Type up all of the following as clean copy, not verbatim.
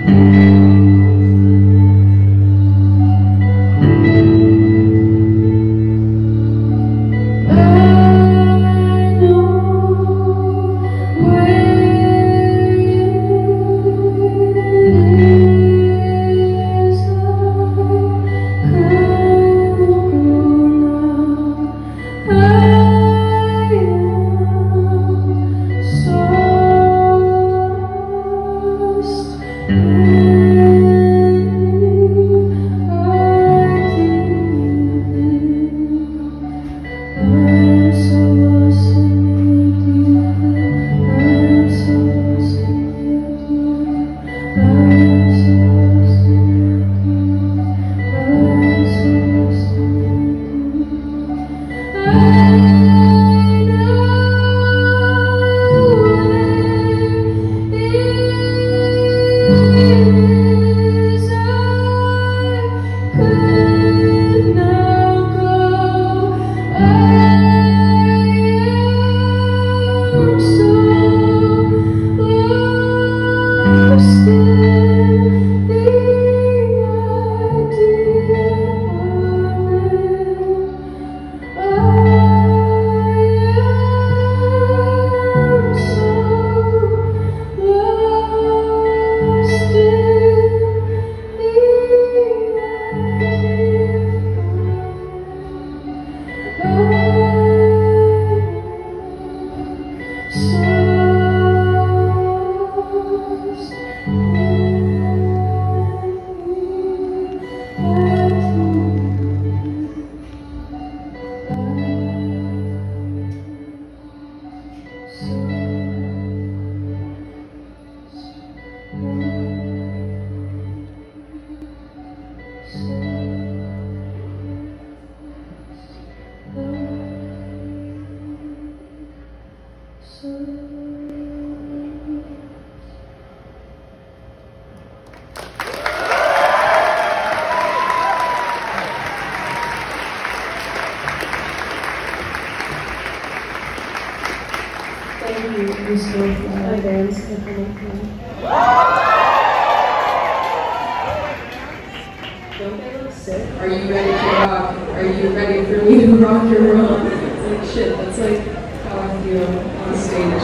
Are you ready to rock? Are you ready for me to rock your world? Like shit, that's like how I feel on stage.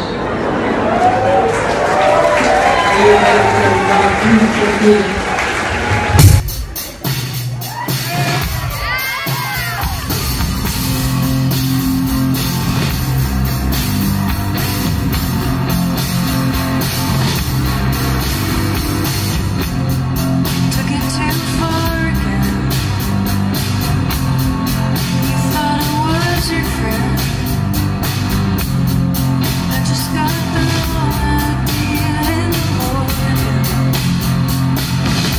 Are you ready to rock with me? Got the wrong idea in the morning.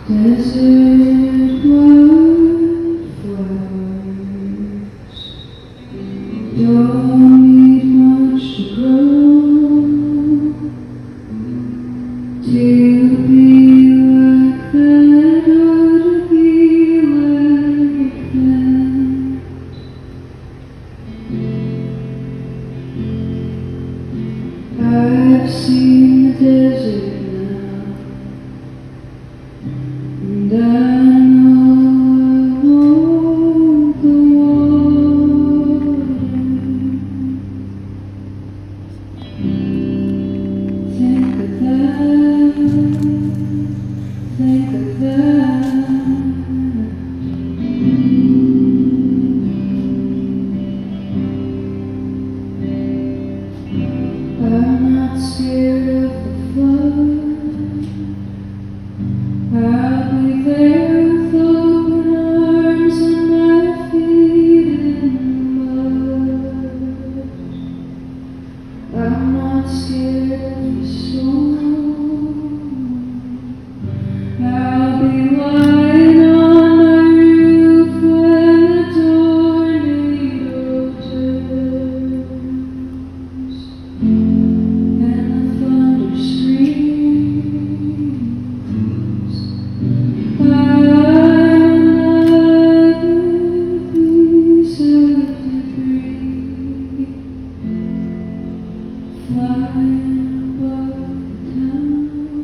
Desert wildflowers don't need much to grow to be like that or to be like that. I've seen the desert now, and I know I want the water. Think of that, think of that. I'm not scared of the flood. I'll be there with open arms and my feet in the mud. I'm not scared of the storm. I'll be lying on my roof when the tornado turns and the thunder screams. I'm like a piece of debris flying above town,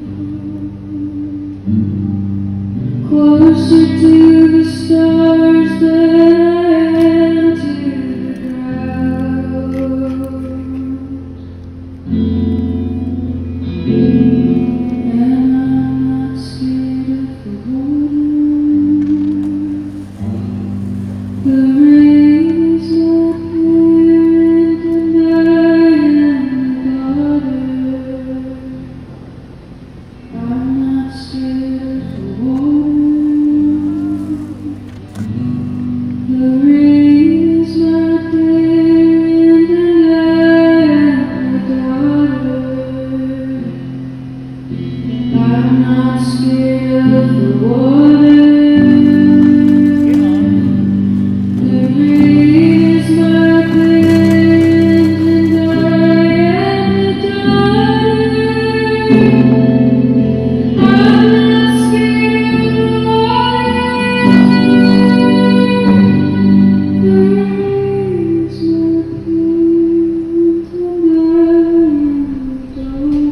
closer to the stars than I am to the ground. And I'm not scared of the water. The rain is not parent and I am the daughter. I'm not scared of the water. The rain is my parent and I am the daughter. I'm not scared of the water. The rain is my parent and I am the daughter. I'm not scared of the water. The rain is my parent and I am the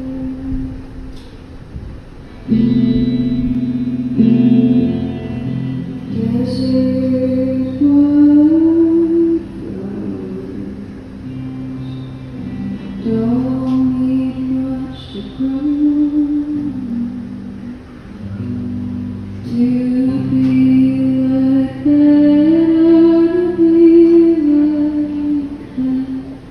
daughter. Desert wildflowers don't need much to grow to be like that or to be like that.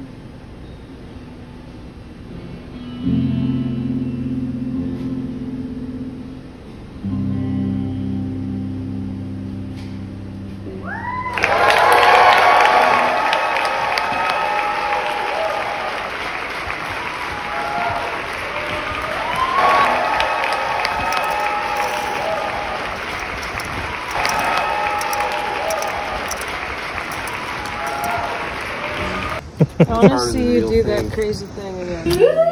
I want to see you do that crazy thing again.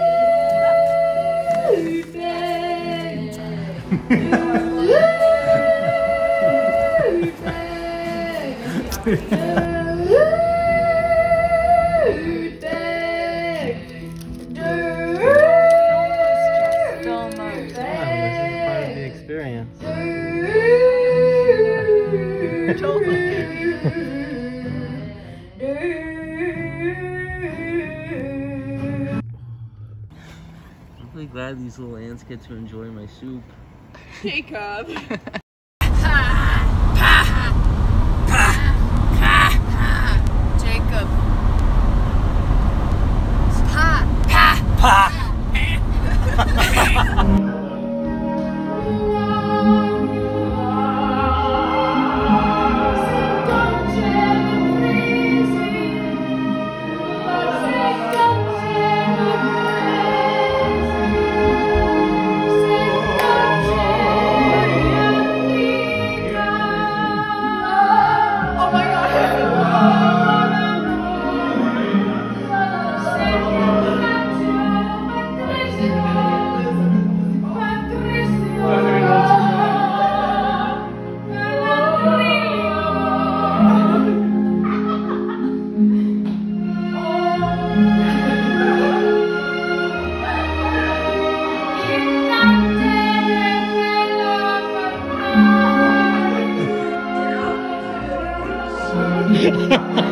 Experience. I'm really glad these little ants get to enjoy my soup. Jacob. Jacob. Bye.